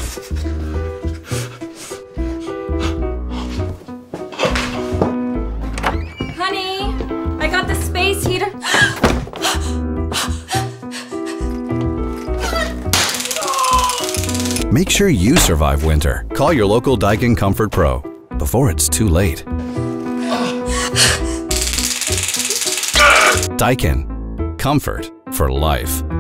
Honey, I got the space heater. Make sure you survive winter. Call your local Daikin Comfort Pro before it's too late. Daikin. Comfort for life.